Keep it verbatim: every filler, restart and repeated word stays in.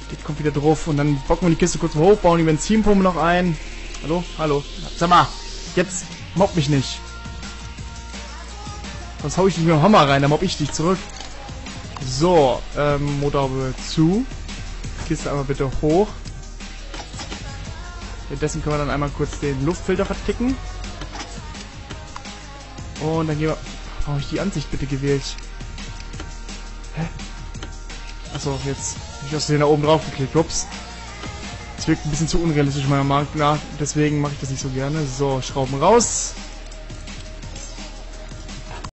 Der kommt wieder drauf und dann bocken wir die Kiste kurz hoch, bauen die Benzinpumpe noch ein. Hallo? Hallo? Sag mal, jetzt mobb mich nicht. Sonst hau ich dich mit dem Hammer rein, dann mobb ich dich zurück. So, ähm, Motorhaube zu. Kiste einmal bitte hoch. Währenddessen können wir dann einmal kurz den Luftfilter verticken. Und dann gehen wir... Warum habe ich die Ansicht bitte gewählt? Hä? Achso, jetzt habe ich aus den da oben drauf geklickt. Ups. Das wirkt ein bisschen zu unrealistisch meiner Meinung nach. Deswegen mache ich das nicht so gerne. So, Schrauben raus.